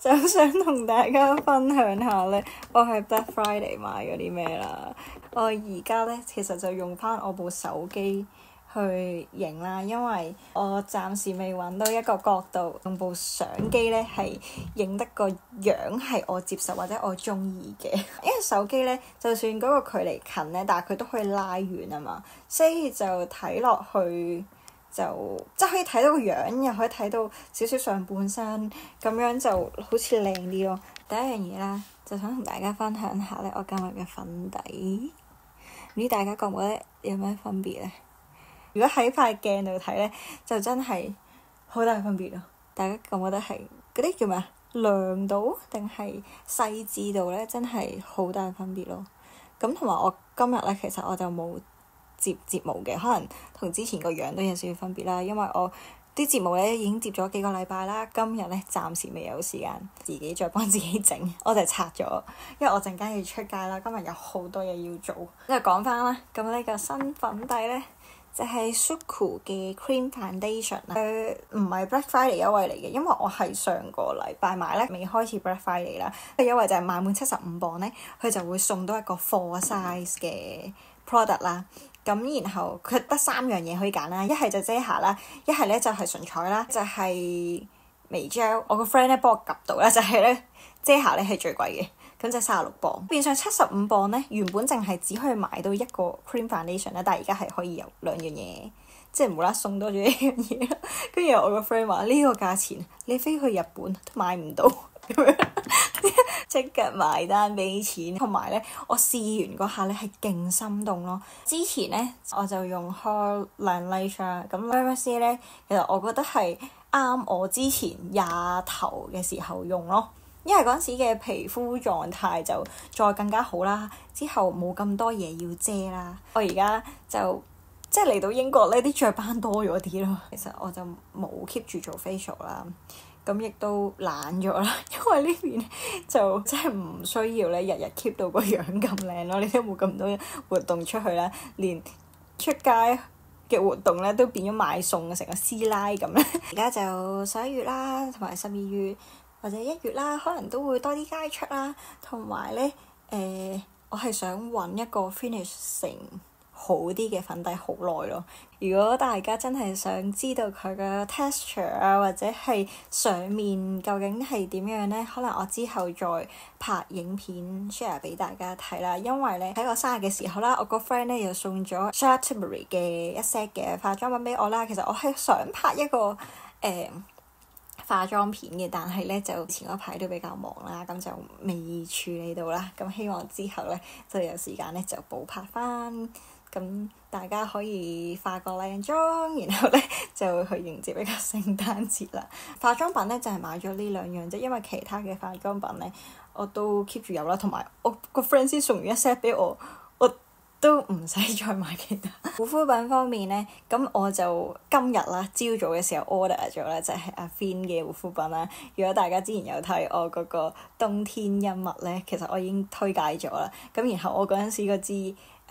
就想同大家分享下咧，我喺 Black Friday 買咗啲咩啦。我而家咧其實就用翻我部手機去影啦，因為我暫時未揾到一個角度用部相機咧係影得個樣係我接受或者我中意嘅。因為手機咧就算嗰個距離近咧，但係佢都可以拉遠啊嘛，所以就睇落去就即係可以睇到個樣，又可以睇到少少上半身，咁樣就好似靚啲咯。第一樣嘢啦，就想同大家分享下咧，我今日嘅粉底，唔知大家覺唔覺得有咩分別咧？如果喺塊鏡度睇咧，就真係好大分別咯。大家覺唔覺得係嗰啲叫咩啊？亮度定係細緻度咧，真係好大分別咯。咁同埋我今日咧，其實我就冇接睫毛嘅，可能同之前個樣都有少少分別啦。因為我啲睫毛咧已經接咗幾個禮拜啦，今日咧暫時未有時間自己再幫自己整，我就拆咗，因為我陣間要出街啦，今日有好多嘢要做。即係講翻啦，咁呢個新粉底咧就係 Suqqu 嘅 Cream Foundation 啦。唔係 Black Friday 優惠嚟嘅，因為我係上個禮拜買咧，未開始 Black Friday 啦。個優惠就係買滿75磅咧，佢就會送多一個4 size 嘅 product 啦。咁然後佢得3樣嘢可以揀啦，一係就遮瑕啦，一係咧就係唇彩啦，就係眉 gel。我個 friend 咧幫我夾到啦，就係咧遮瑕咧係最貴嘅，咁就36磅，變相75磅咧，原本淨係只可以買到一個 cream foundation 啦，但係而家係可以有2樣嘢，即係無啦啦送多咗一樣嘢啦。跟住我個 friend 話呢個價錢你飛去日本都買唔到咁樣，即刻埋單俾錢。同埋咧，我試完嗰下咧係勁心動咯。之前咧我就用開Laneige啦，咁 Laneige 咧其實我覺得係啱我之前廿頭嘅時候用咯，因為嗰陣時嘅皮膚狀態就再更加好啦，之後冇咁多嘢要遮啦。我而家就即係嚟到英國咧，啲雀斑多咗啲咯。其實我就冇 keep 住做 facial 啦。咁亦都懶咗啦，因為呢邊就真係唔需要咧日日 keep 到個樣咁靚咯，你都冇咁多活動出去啦，連出街嘅活動咧都變咗買餸成個師奶咁咧。而家就11月啦，同埋12月或者1月啦，可能都會多啲街出啦。同埋咧我係想揾一個 finish 成好啲嘅粉底好耐咯。如果大家真係想知道佢嘅 texture 啊，或者係上面究竟係點樣咧，可能我之後再拍影片 share 俾大家睇啦。因為咧喺我生日嘅時候啦，我個 friend 咧又送咗 Charlotte Tilbury 嘅一 set 嘅化妝品俾我啦。其實我係想拍一個化妝片嘅，但係咧就前嗰排都比較忙啦，咁就未處理到啦。咁希望之後咧就有時間咧就補拍翻。咁大家可以化個靚妝，然後咧就去迎接一個聖誕節啦。化妝品咧就係買咗呢2樣啫，因為其他嘅化妝品咧我都 keep 住有啦，同埋我個 friend 先送完一 set 俾我，我都唔使再買其他。護膚品方面咧，咁我就今日啦朝早嘅時候 order 咗啦，就係阿 Fin 嘅護膚品啦。如果大家之前有睇我嗰個冬天恩物咧，其實我已經推介咗啦。咁然後我嗰陣時嗰支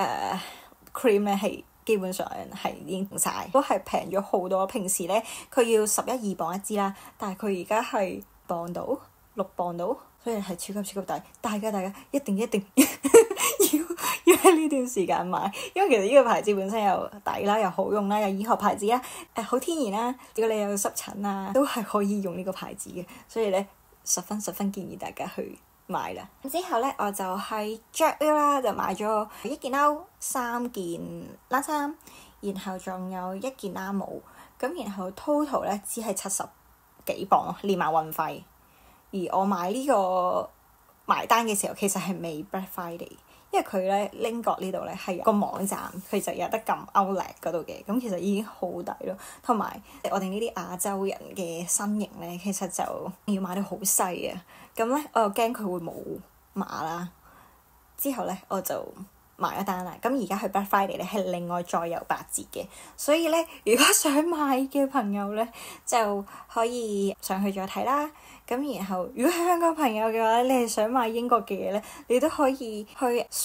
cream 咧係基本上係已經用晒，都係平咗好多。平時咧佢要11-12磅一支啦，但係佢而家係6磅到，所以係超級抵。大家一定要喺呢段時間買，因為其實呢個牌子本身又抵啦，又好用啦，又醫學牌子啦，好天然啦。如果你有濕疹啊，都係可以用呢個牌子嘅，所以咧十分建議大家去買啦。之後咧我就喺 Jackwell 啦，就買咗1件褸、3件冷衫，然後仲有1件冷帽。咁然後 total 咧只係70幾磅咯，連埋運費。而我買呢個埋單嘅時候，其實係未 Black Friday，因為佢咧英國呢度咧係有個網站，佢就有得撳 Outlet 嗰度嘅，咁其實已經好抵咯。同埋我哋呢啲亞洲人嘅身形咧，其實就要買到好細啊。咁咧我又驚佢會冇碼啦。之後咧我就埋咗單啦。咁而家去 Black Friday 咧係另外再有8折嘅，所以咧如果想買嘅朋友咧就可以上去再睇啦。咁然後如果係香港朋友嘅話，你係想買英國嘅嘢咧，你都可以去 search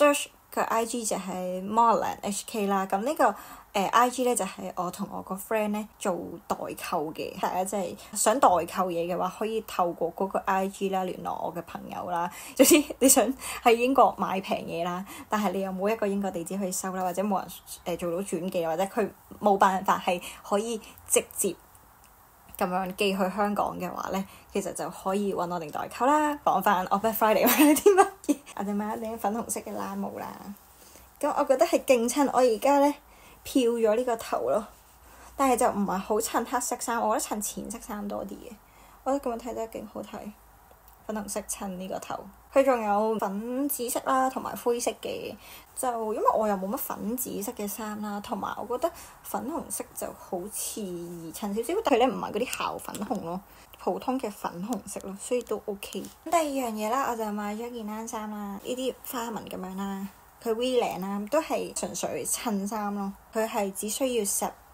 佢 IG 就係 Moreland HK 啦。咁呢個IG 咧就係我同我個 friend 咧做代購嘅，大家即係想代購嘢嘅話，可以透過嗰個 IG 啦聯絡我嘅朋友啦。總之你想喺英國買平嘢啦，但係你又冇一個英國地址可以收啦，或者冇人做到轉寄，或者佢冇辦法係可以直接咁樣寄去香港嘅話咧，其實就可以揾我哋代購啦。講翻我 Black Friday 買咗啲乜嘢？我哋買咗頂粉紅色嘅冷帽啦。咁我覺得係勁襯我而家咧漂咗呢個頭咯，但係就唔係好襯黑色衫，我覺得襯淺色衫多啲嘅。我覺得咁樣睇得勁好睇，粉紅色襯呢個頭。佢仲有粉紫色啦，同埋灰色嘅。就因為我又冇乜粉紫色嘅衫啦，同埋我覺得粉紅色就好似易襯少少，但係咧唔係嗰啲校粉紅咯，普通嘅粉紅色咯，所以都 OK。第二樣嘢啦，我就買咗件冷衫啦，呢啲花紋咁樣啦，佢 V 領啦，都係純粹襯衫咯。佢係只需要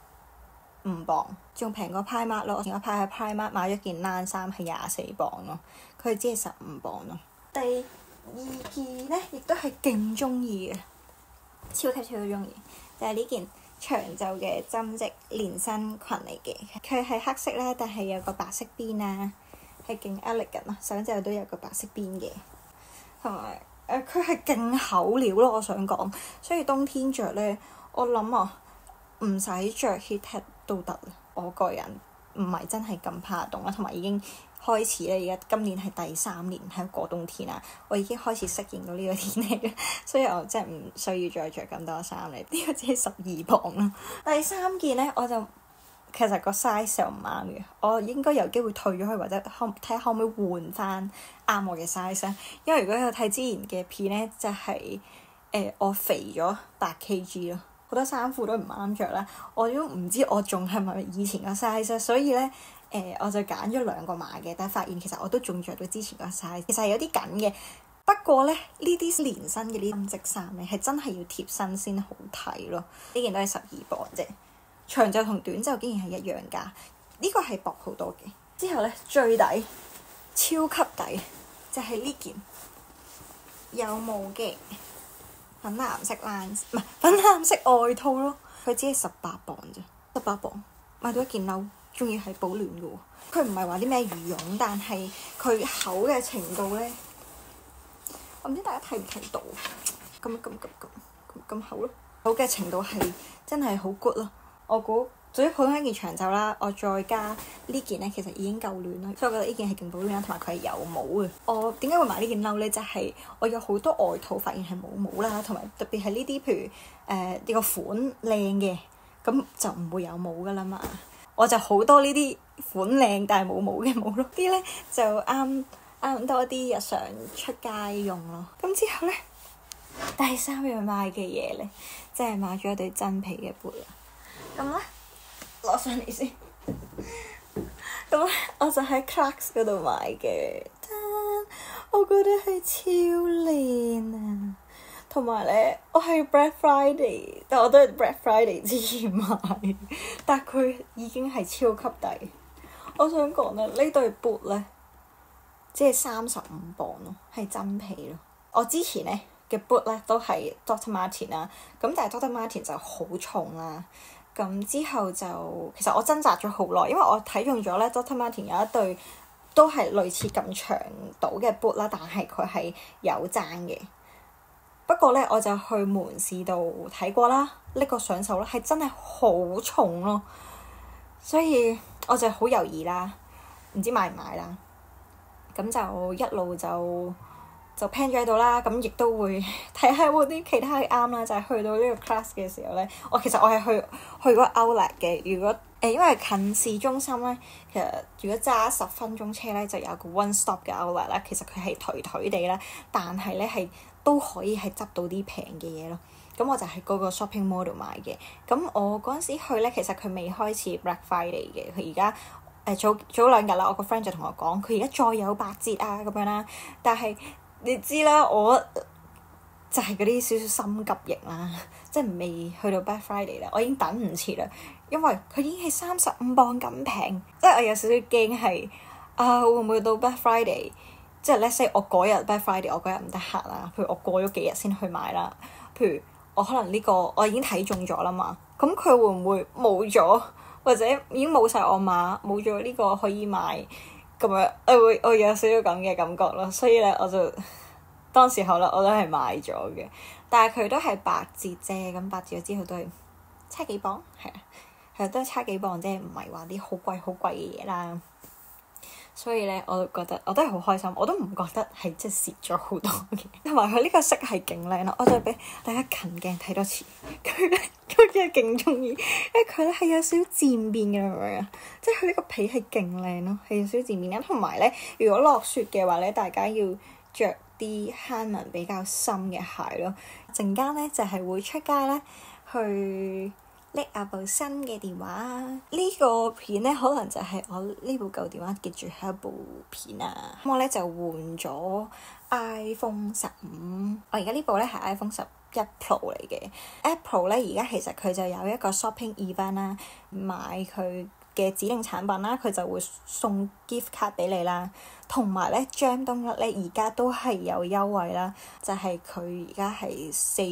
15磅，仲平過 Primark 咯。我前嗰排喺 Primark 買咗件冷衫係24磅咯，佢只係15磅咯。第二件咧，亦都係勁中意嘅，超級中意，就係呢件長袖嘅針織連身裙嚟嘅。佢係黑色啦，但係有個白色邊啊，係勁 elegant 啊，上袖都有個白色邊嘅，同埋佢係勁厚料咯。我想講，所以冬天着咧，我諗啊，唔使着 heattech 都得啦。我個人唔係真係咁怕凍啦，同埋已經開始咧，而家今年係第3年喺過冬天啦，我已經開始適應到呢個天氣啦，所以我真係唔需要再着咁多衫嚟。呢個只係12磅啦。第3件咧，我就其實個 size 又唔啱嘅，我應該有機會退咗去，或者睇下可唔可以換翻啱我嘅 size。因為如果有睇之前嘅片咧，就係我肥咗8kg 咯，好多衫褲都唔啱着啦，我都唔知我仲係咪以前個 size， 所以咧我就揀咗2個碼嘅，但係發現其實我都仲着到之前個 size， 其實係有啲緊嘅。不過咧，呢啲連身嘅呢啲針織衫咧係真係要貼身先好睇咯。呢件都係12磅啫，長袖同短袖竟然係一樣㗎，呢個係薄好多嘅。之後咧，最抵超級抵就係呢件有毛嘅粉藍色唔係粉藍色外套咯，佢只係18磅啫，18磅買到一件褸，仲要係保暖嘅喎。佢唔係話啲咩羽絨，但係佢厚嘅程度咧，我唔知大家睇唔睇到，咁厚咯，厚嘅程度係真係好 good 咯。我估總之普通一件長袖啦，我再加呢件咧，其實已經夠暖啦，所以我覺得呢件係勁保暖啦，同埋佢係有毛嘅。我點解會買呢件褸咧？就係我有好多外套發現係冇毛啦，同埋特別係呢啲譬如呢個款靚嘅，咁就唔會有毛噶啦嘛。我就好多呢啲款靚但係冇毛嘅毛咯，啲咧就啱多啲日常出街用咯。咁之後咧，第3樣買嘅嘢咧，即係買咗一對真皮嘅 boot 啦。咁咧攞上嚟先，咁咧我就喺 Clarks 嗰度買嘅，我覺得係超靚啊！同埋咧，我係 Black Friday，但我都係 Black Friday 之前買，但佢已經係超級抵。我想講咧，呢對 boot 咧，只係35磅咯，係真皮咯。我之前咧嘅 boot 咧都係 Dr. Martin 啦，咁但係 Dr. Martin 就好重啦。咁之後就其實我掙扎咗好耐，因為我睇中咗咧 Dr. Martin 有一對都係類似咁長度嘅 boot 啦，但係佢係有踭嘅。不過咧，我就去門市度睇過啦，拎個上手啦，係真係好重咯，所以我就好猶豫啦，唔知買唔買啦。咁就一路就 plan 咗喺度啦，咁亦都會睇下有冇啲其他啱啦。就係去到呢個 class 嘅時候咧，其實我係去嗰個 outlet 嘅。如果因為近市中心咧，其實如果揸10分鐘車咧，就有個 one stop 嘅 outlet 啦。其實佢係頹頹地啦，但係咧係都可以係執到啲平嘅嘢咯。咁我就喺嗰個 shopping mall 度買嘅。咁我嗰陣時去咧，其實佢未開始 Black Friday 嘅。佢而家早2日啦，我個 friend 就同我講，佢而家再有8折啊咁樣啦。但係你知啦，我就係嗰啲少少心急型啦，即係未去到 Black Friday 啦，我已經等唔切啦，因為佢已經係35磅咁平，即係我有少少驚係會唔會到 Black Friday，即係 let's say 我嗰日 Black Friday 我嗰日唔得閒啦，譬如我過咗幾日先去買啦， 譬如我可能呢個我已經睇中咗啦嘛，咁佢會唔會冇咗，或者已經冇晒我碼，冇咗呢個可以買咁樣，我有少少咁嘅感覺咯。所以咧我就當時候咧我都係買咗嘅，但係佢都係8折啫，咁8折咗之後都係差幾磅，係都係差幾磅啫，唔係話啲好貴好貴嘅嘢啦。所以咧，我覺得我都係好開心，我都唔覺得係即係蝕咗好多嘅。同埋佢呢個色係勁靚咯，我再俾大家近鏡睇多次。佢咧，佢真係勁中意，因為佢咧係有少少漸變嘅，明唔明啊？即係佢呢個皮係勁靚咯，係有少少漸變嘅。同埋咧，如果落雪嘅話咧，大家要着啲坑紋比較深嘅鞋咯。陣間咧就係會出街咧去拎下部新嘅電話，呢個片咧可能就係我呢部舊電話嘅最後一部片啊。咁我咧就換咗 iPhone 15，我而家呢部咧係 iPhone 11 Pro 嚟嘅。Apple 咧而家其實佢就有一個 shopping event 啦，買佢嘅指定產品啦，佢就會送 gift card 俾你啦。同埋咧 Jam 東一咧而家都係有優惠啦，就係佢而家係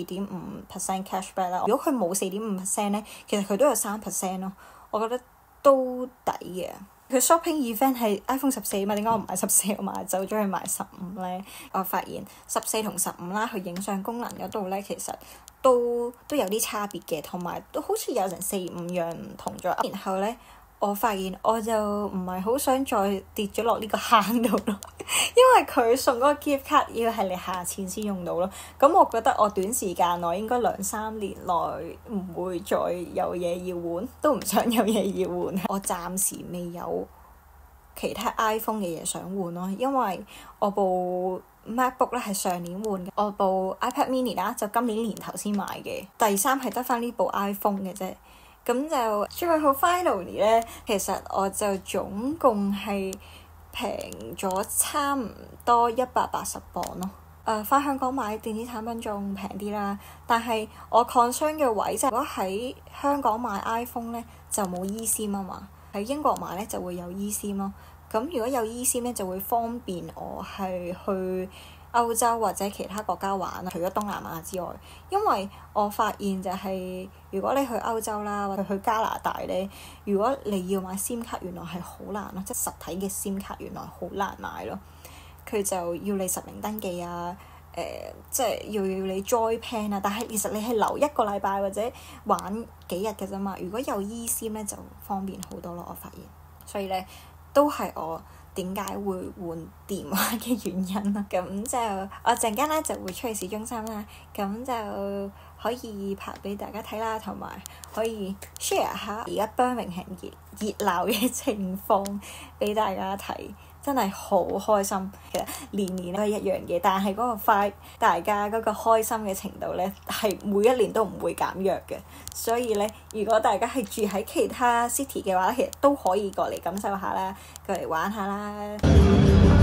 4.5% cashback 啦。如果佢冇4.5% 咧，其實佢都有3% 咯。我覺得都抵嘅。佢 shopping event 係 iPhone 14嘛，點解我唔買14，我買走咗去買15咧？我發現14同15啦，佢影相功能嗰度咧，其實都有啲差別嘅，同埋都好似有成4-5樣唔同咗。然後咧，我發現我就唔係好想再跌咗落呢個坑度咯，因為佢送嗰個 gift card 要係你下錢先用到咯。咁我覺得我短時間內應該2-3年內唔會再有嘢要換，都唔想有嘢要換。我暫時未有其他 iPhone 嘅嘢想換咯，因為我部 MacBook 咧係上年換嘅，我部 iPad Mini 啦就今年年頭先買嘅，第3係得返呢部 iPhone 嘅啫。咁就最後 finally 咧，其實我就總共係平咗差唔多180磅咯。返香港買電子產品仲平啲啦，但係我 concern 嘅位就係如果喺香港買 iPhone 咧就冇 eSIM 啊嘛，喺英國買咧就會有 eSIM 咯。咁如果有 eSIM 咧就會方便我係去歐洲或者其他國家玩，除咗東南亞之外，因為我發現就係如果你去歐洲啦，或者去加拿大咧，如果你要買 SIM 卡，原來係好難咯，即係實體嘅 SIM 卡原來好難買咯。佢就要你實名登記啊，即係要你 join plan 啊，但係其實你係留1個禮拜或者玩幾日嘅啫嘛。如果有 eSIM 咧就方便好多咯，我發現。所以咧都係我點解會換電話嘅原因啦。咁就我陣間咧就會出去市中心啦，咁就可以拍俾大家睇啦，同埋可以 share 下而家 Birmingham 熱鬧嘅情況俾大家睇，真係好開心。其實年年都係一樣嘅，但係嗰個快大家嗰個開心嘅程度咧係每一年都唔會減弱嘅。所以咧，如果大家係住喺其他 city 嘅話，其實都可以過嚟感受下啦，過嚟玩下啦。